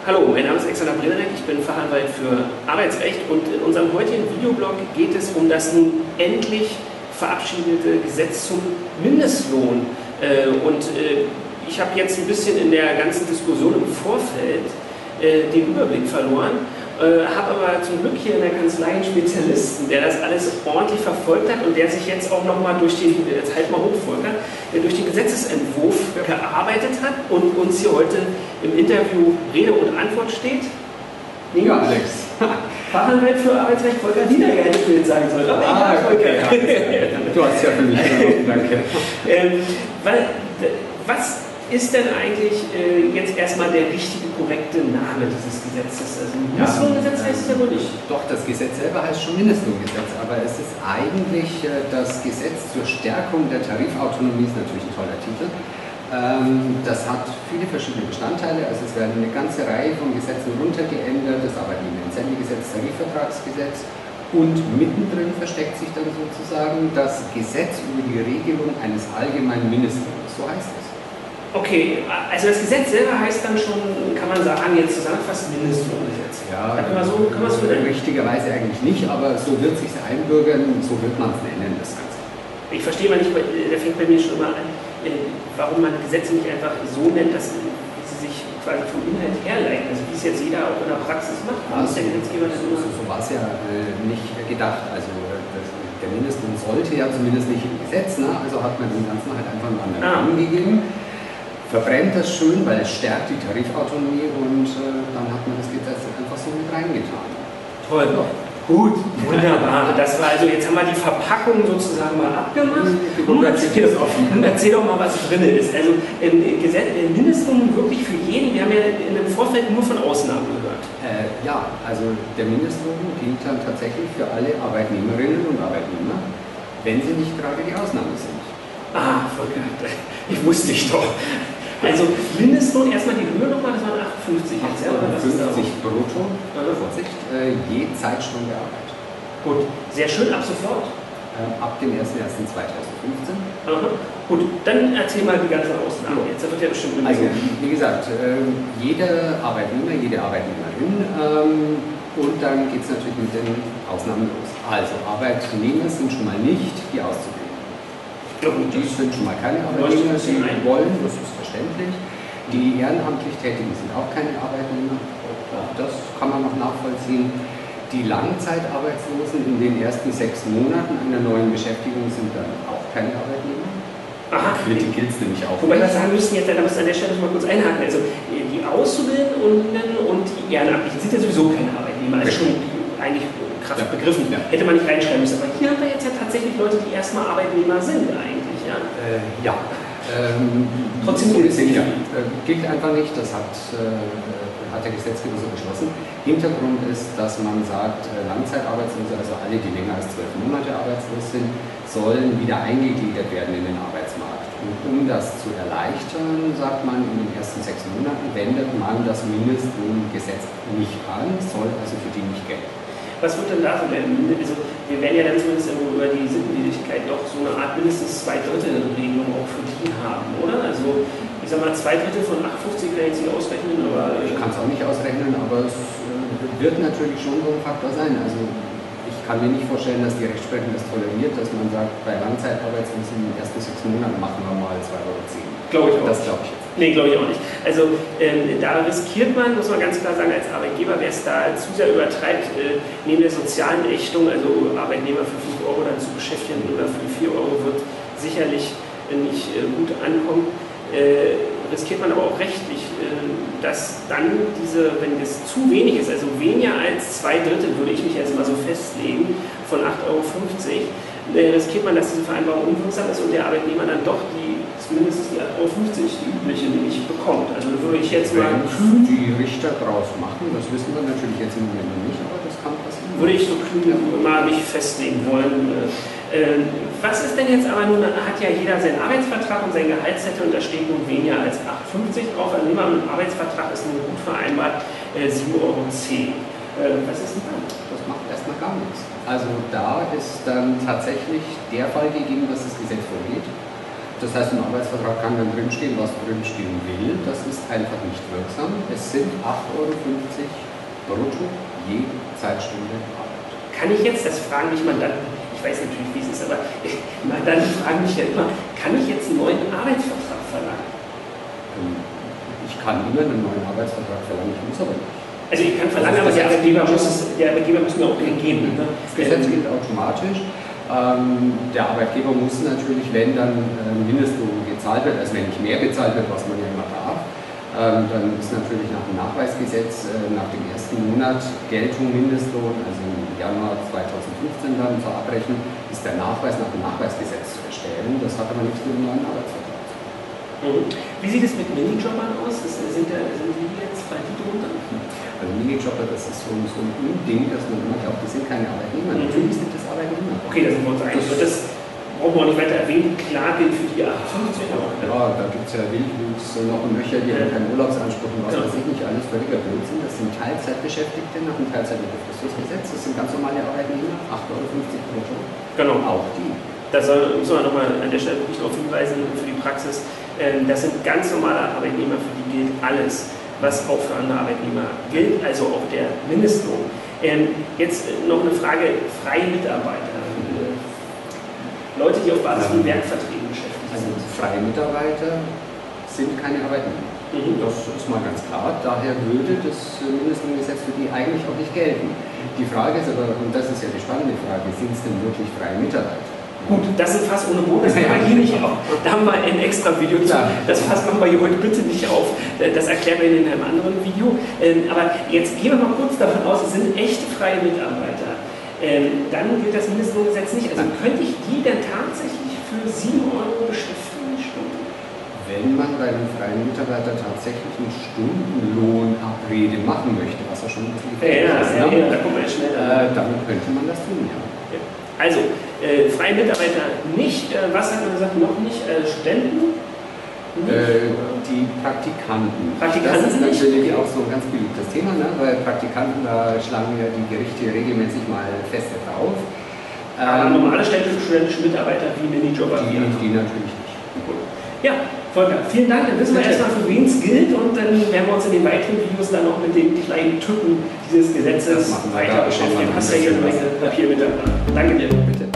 Hallo, mein Name ist Alexander Brennerek, ich bin Fachanwalt für Arbeitsrecht und in unserem heutigen Videoblog geht es um das nun endlich verabschiedete Gesetz zum Mindestlohn. Ich habe jetzt ein bisschen in der ganzen Diskussion im Vorfeld den Überblick verloren, habe aber zum Glück hier in der Kanzlei einen Spezialisten, der das alles ordentlich verfolgt hat und der sich jetzt auch nochmal durch den, jetzt halt mal hoch, Volker, durch den Gesetzesentwurf gearbeitet hat und uns hier heute im Interview Rede und Antwort steht. Ja, Alex. Fachanwalt für Arbeitsrecht, Volker Niederger, hätte ich mir jetzt sagen sollen. Aber egal, Volker. Okay, ja. Du hast ja für mich genommen, danke. Was ist denn eigentlich jetzt erstmal der richtige, korrekte Name dieses Gesetzes? Also Mindestlohngesetz heißt es ja wohl nicht. Doch, das Gesetz selber heißt schon Mindestlohngesetz, aber es ist eigentlich das Gesetz zur Stärkung der Tarifautonomie, ist natürlich ein toller Titel. Das hat viele verschiedene Bestandteile, also es werden eine ganze Reihe von Gesetzen runtergeändert, das Arbeitnehmerentsendegesetz, Tarifvertragsgesetz, und mittendrin versteckt sich dann sozusagen das Gesetz über die Regelung eines allgemeinen Mindestlohns, so heißt es. Okay, also das Gesetz selber heißt dann schon, kann man sagen, jetzt zusammenfassend Mindestlohngesetz. Ja, kann man so nennen? Richtigerweise eigentlich nicht, aber so wird es sich einbürgern, so wird man es nennen, das Ganze. Ich verstehe mal nicht, da fängt bei mir schon immer an, warum man Gesetze nicht einfach so nennt, dass sie sich quasi vom Inhalt herleiten, also wie es jetzt jeder auch in der Praxis macht. So war es ja nicht gedacht. Also der Mindestlohn sollte ja zumindest nicht im Gesetz, ne? Also hat man dem Ganzen halt einfach einen anderen Namen gegeben. Verbrennt das schön, weil es stärkt die Tarifautonomie und dann hat man das Gesetz einfach so mit reingetan. Toll. Gut, wunderbar. Das war also, jetzt haben wir die Verpackung sozusagen mal abgemacht. Erzähl doch mal, was drin ist. Also Mindestlohn wirklich für jeden, wir haben ja in dem Vorfeld nur von Ausnahmen gehört. Ja, also der Mindestlohn gilt dann tatsächlich für alle Arbeitnehmerinnen und Arbeitnehmer, wenn sie nicht gerade die Ausnahme sind. Ah, Volker, ich wusste dich doch. Also Mindestlohn, erstmal die Höhe nochmal, das waren 58 jetzt. 58 brutto, Vorsicht, je Zeitstunde Arbeit. Gut, sehr schön, ab sofort? Ab dem 01.01.2015. Gut, dann erzähl mal die ganzen Ausnahmen. Jetzt wird ja bestimmt also, wie gesagt, jeder Arbeitnehmer, jede Arbeitnehmerin und dann geht es natürlich mit den Ausnahmen los. Also Arbeitnehmer sind schon mal nicht die Auszubildenden. Die sind schon mal keine Arbeitnehmer, die wollen, das ist verständlich. Die ehrenamtlich Tätigen sind auch keine Arbeitnehmer, das kann man noch nachvollziehen. Die Langzeitarbeitslosen in den ersten 6 Monaten einer neuen Beschäftigung sind dann auch keine Arbeitnehmer. Aha, für die gilt es nämlich auch. Wobei wir sagen müssen, jetzt, da müssen wir an der Stelle mal kurz einhaken. Also die Auszubildenden und die Ehrenamtlichen sind ja sowieso keine Arbeitnehmer, also schon eigentlich krass begriffen. Ja. Hätte man nicht reinschreiben müssen. Aber hier haben wir jetzt ja tatsächlich Leute, die erstmal Arbeitnehmer sind eigentlich. Ja. Trotzdem gilt einfach nicht, das hat der Gesetzgeber so beschlossen. Hintergrund ist, dass man sagt, Langzeitarbeitslose, also alle, die länger als 12 Monate arbeitslos sind, sollen wieder eingegliedert werden in den Arbeitsmarkt. Und um das zu erleichtern, sagt man, in den ersten 6 Monaten wendet man das Mindestlohngesetz nicht an, soll also für die nicht gelten. Was wird denn da so werden? Also, wir werden ja dann zumindest über die Sittenwidrigkeit doch so eine Art mindestens 2/3-Regelung auch für die haben, oder? Also, ich sag mal, 2/3 von 58 kann ich jetzt nicht ausrechnen, aber... Ich kann es auch nicht ausrechnen, aber es wird natürlich schon so ein Faktor sein. Also, ich kann mir nicht vorstellen, dass die Rechtsprechung das toleriert, dass man sagt, bei Langzeitarbeitslosen in den ersten 6 Monaten machen wir mal 2,10 €. Glaube ich auch. Das glaube ich jetzt. Nee, glaube ich auch nicht. Also da riskiert man, muss man ganz klar sagen, als Arbeitgeber, wer es da zu sehr übertreibt, neben der sozialen Ächtung, also Arbeitnehmer für 5 € dann zu beschäftigen oder für 4 € wird sicherlich nicht gut ankommen. Riskiert man aber auch rechtlich, dass dann wenn es zu wenig ist, also weniger als 2/3, würde ich mich jetzt mal so festlegen, von 8,50 €, riskiert man, dass diese Vereinbarung unwirksam ist und der Arbeitnehmer dann doch mindestens die 8,50 €, die übliche, nämlich bekommt. Also würde ich jetzt mal die Richter draus machen, das wissen wir natürlich jetzt im Moment noch nicht, aber das kann passieren. Würde ich so mal mich festlegen wollen. Was ist denn jetzt aber nun, hat ja jeder seinen Arbeitsvertrag und sein Gehaltszettel und da steht nun weniger als 8,50 € drauf. Also nehmen wir mal, ein Arbeitsvertrag ist nun gut vereinbart, 7,10 €. Was ist denn dann? Das macht erstmal gar nichts. Also da ist dann tatsächlich der Fall gegeben, dass das Gesetz vorgeht. Das heißt, im Arbeitsvertrag kann dann drinstehen, was drinstehen will. Das ist einfach nicht wirksam. Es sind 8,50 € brutto je Zeitstunde Arbeit. Kann ich jetzt, das fragen mich Mandanten, ich weiß natürlich, wie es ist, aber Mandanten fragen mich ja immer, kann ich jetzt einen neuen Arbeitsvertrag verlangen? Ich kann immer einen neuen Arbeitsvertrag verlangen, ich muss aber nicht. Also ich kann verlangen, aber der Arbeitgeber muss mir auch den geben. Ne? Das Gesetz gilt automatisch. Der Arbeitgeber muss natürlich, wenn dann Mindestlohn gezahlt wird, also wenn nicht mehr bezahlt wird, was man ja immer darf, dann ist natürlich nach dem Nachweisgesetz nach dem ersten Monat Geltung Mindestlohn, also im Januar 2015 dann zur Abrechnung, ist der Nachweis nach dem Nachweisgesetz zu erstellen. Das hat aber nichts mit dem neuen Arbeitsvertrag zu tun. Wie sieht es mit Minijobbern aus? Sind die jetzt bei die drunter? Also Minijobber, das ist so ein Unding, dass man immer glaubt, das sind keine Arbeitnehmer. Natürlich sind das Arbeitnehmer. Okay, da sind wir uns einig. Das brauchen wir auch nicht weiter erwähnen. Klar gilt für die 58 auch. Ja, da gibt es ja Wildwuchs, noch ein Löcher, die haben keinen Urlaubsanspruch und was weiß ich nicht, alles völliger Blödsinn. Das sind Teilzeitbeschäftigte nach dem Teilzeitbefristungsgesetz. Das sind ganz normale Arbeitnehmer, 8,50 € brutto. Genau. Auch die. Da muss man nochmal an der Stelle wirklich darauf hinweisen für die Praxis. Das sind ganz normale Arbeitnehmer, für die gilt alles, was auch für andere Arbeitnehmer gilt, also auch der Mindestlohn. Jetzt noch eine Frage, freie Mitarbeiter, Leute, die auf Basis von Werkverträgen beschäftigt sind. Also freie Mitarbeiter sind keine Arbeitnehmer. Das ist mal ganz klar, daher würde das Mindestlohngesetz für die eigentlich auch nicht gelten. Die Frage ist aber, und das ist ja die spannende Frage, sind es denn wirklich freie Mitarbeiter? Gut, das sind fast ohne Bonus, das machen wir hier nicht auf. Da haben wir ein extra Video zu. Das Fass machen wir hier heute bitte nicht auf. Das erklären wir in einem anderen Video. Aber jetzt gehen wir mal kurz davon aus, es sind echte freie Mitarbeiter. Dann gilt das Mindestlohngesetz nicht. Also könnte ich die denn tatsächlich für 7 € beschäftigen die Stunde? Wenn man bei einem freien Mitarbeiter tatsächlich eine Stundenlohnabrede machen möchte, was ja schon ein bisschen gefährlich ist, da kommt man ja schneller. dann könnte man das tun, ja. Also, freie Mitarbeiter nicht, was hat man gesagt, noch nicht, Studenten? Die Praktikanten. Praktikanten das ist nicht? natürlich auch so ein ganz beliebtes Thema, ne? Weil Praktikanten, da schlagen ja die Gerichte regelmäßig mal feste drauf. Aber normale studentische Mitarbeiter wie Minijobber? Die natürlich nicht. Ja, Volker, vielen Dank. Dann wissen wir erstmal, für wen es gilt und dann werden wir uns in den weiteren Videos dann noch mit den kleinen Tücken dieses Gesetzes weiter beschäftigen. Du hast ja hier eine Menge Papier mit dabei. Danke dir. Bitte.